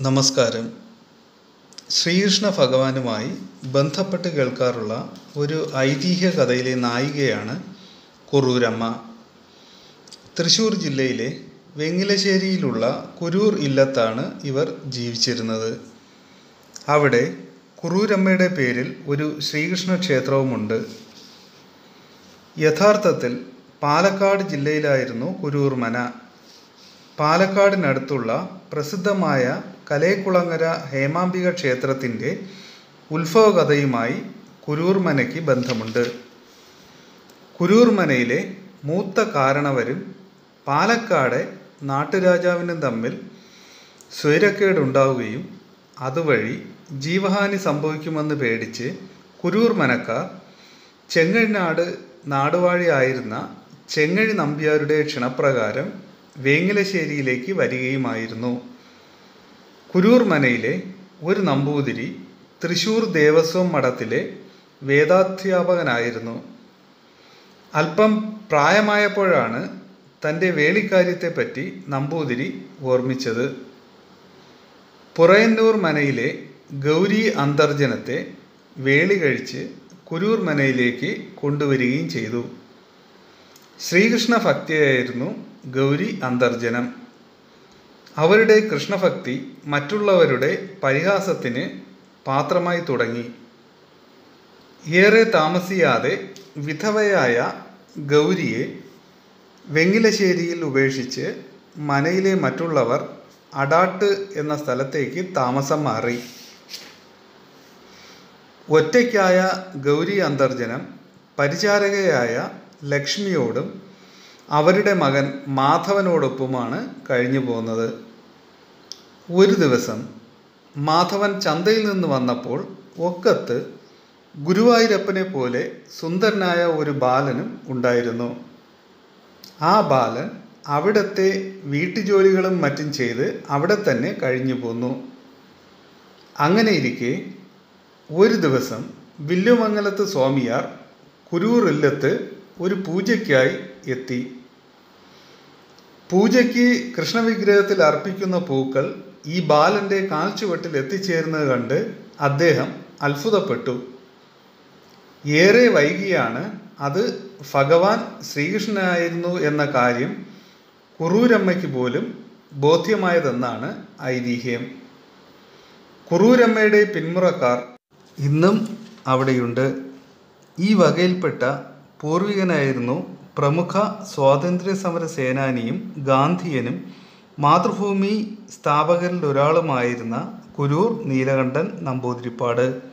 നമസ്കാരം. ശ്രീകൃഷ്ണ ഭഗവാനുമായി ബന്ധപ്പെട്ട് കേൾക്കാറുള്ള ഒരു ഐതിഹ്യ കഥയിലെ നായികയാണ് കുറൂരമ്മ. തൃശ്ശൂർ ജില്ലയിലെ വെങ്ങിലശ്ശേരിയിലുള്ള കുരൂർ ഇല്ലത്താണ് ഇവർ ജീവിച്ചിരുന്നത്. അവിടെ കുറൂരമ്മയുടെ പേരിൽ ഒരു ശ്രീകൃഷ്ണ ക്ഷേത്രവുമുണ്ട്. യഥാർത്ഥത്തിൽ പാലക്കാട് ജില്ലയിലായിരുന്നു കുരൂർ മന. പാലക്കാടിനടുത്തുള്ള പ്രസിദ്ധമായ കലേക്കുളങ്ങര ഹേമാംബിക ക്ഷേത്രത്തിൻ്റെ ഉത്ഭവകഥയുമായി കുരൂർ മനയ്ക്ക് ബന്ധമുണ്ട്. കുരൂർ മനയിലെ മൂത്ത കാരണവരും പാലക്കാട് നാട്ടുരാജാവിനും തമ്മിൽ സ്വൈരക്കേടുണ്ടാവുകയും അതുവഴി ജീവഹാനി സംഭവിക്കുമെന്ന് പേടിച്ച് കുരൂർ മനക്കാർ ചെങ്ങഴിനാട് നാടുവാഴിയായിരുന്ന ചെങ്ങഴി നമ്പ്യാരുടെ ക്ഷണപ്രകാരം വേങ്ങിലശ്ശേരിയിലേക്ക് വരികയുമായിരുന്നു. കുരൂർ മനയിലെ ഒരു നമ്പൂതിരി തൃശ്ശൂർ ദേവസ്വം മഠത്തിലെ വേദാധ്യാപകനായിരുന്നു. അല്പം പ്രായമായപ്പോഴാണ് തൻ്റെ വേളിക്കാര്യത്തെപ്പറ്റി നമ്പൂതിരി ഓർമ്മിച്ചത്. പുറയന്നൂർ മനയിലെ ഗൗരി അന്തർജനത്തെ വേളി കഴിച്ച് കുരൂർ മനയിലേക്ക് കൊണ്ടുവരികയും ചെയ്തു. ശ്രീകൃഷ്ണ ഭക്തിയായിരുന്നു ഗൗരി അന്തർജനം. അവരുടെ കൃഷ്ണഭക്തി മറ്റുള്ളവരുടെ പരിഹാസത്തിന് പാത്രമായി തുടങ്ങി. ഏറെ താമസിയാതെ വിധവയായ ഗൗരിയെ വെങ്ങിലശ്ശേരിയിൽ ഉപേക്ഷിച്ച് മനയിലെ മറ്റുള്ളവർ അടാട്ട് എന്ന സ്ഥലത്തേക്ക് താമസം മാറി. ഒറ്റയ്ക്കായ ഗൗരി അന്തർജനം പരിചാരകയായ ലക്ഷ്മിയോടും അവരുടെ മകൻ മാധവനോടൊപ്പമാണ് കഴിഞ്ഞു പോകുന്നത്. ഒരു ദിവസം മാധവൻ ചന്തയിൽ നിന്ന് വന്നപ്പോൾ ഒക്കത്ത് ഗുരുവായൂരപ്പനെ പോലെ സുന്ദരനായ ഒരു ബാലനും ഉണ്ടായിരുന്നു. ആ ബാലൻ അവിടുത്തെ വീട്ടുജോലികളും മറ്റും ചെയ്ത് അവിടെ തന്നെ കഴിഞ്ഞു പോന്നു. അങ്ങനെയിരിക്കെ ഒരു ദിവസം വില്ലുമംഗലത്ത് സ്വാമിയാർ കുരൂർ ഇല്ലത്ത് ഒരു പൂജയ്ക്കായി എത്തി. പൂജയ്ക്ക് കൃഷ്ണവിഗ്രഹത്തിൽ അർപ്പിക്കുന്ന പൂക്കൾ ഈ ബാലൻ്റെ കാൽച്ചുവട്ടിൽ എത്തിച്ചേരുന്നത് കണ്ട് അദ്ദേഹം അത്ഭുതപ്പെട്ടു. ഏറെ വൈകിയാണ് അത് ഭഗവാൻ ശ്രീകൃഷ്ണനായിരുന്നു എന്ന കാര്യം കുറൂരമ്മയ്ക്ക് പോലും ബോധ്യമായതെന്നാണ് ഐതിഹ്യം. കുറൂരമ്മയുടെ പിന്മുറക്കാർ ഇന്നും അവിടെയുണ്ട്. ഈ വകയിൽപ്പെട്ട പൂർവികനായിരുന്നു പ്രമുഖ സ്വാതന്ത്ര്യ സമര സേനാനിയും ഗാന്ധിയനും മാതൃഭൂമി സ്ഥാപകരിൽ ഒരാളുമായിരുന്ന കുരൂർ നീലകണ്ഠൻ നമ്പൂതിരിപ്പാട്.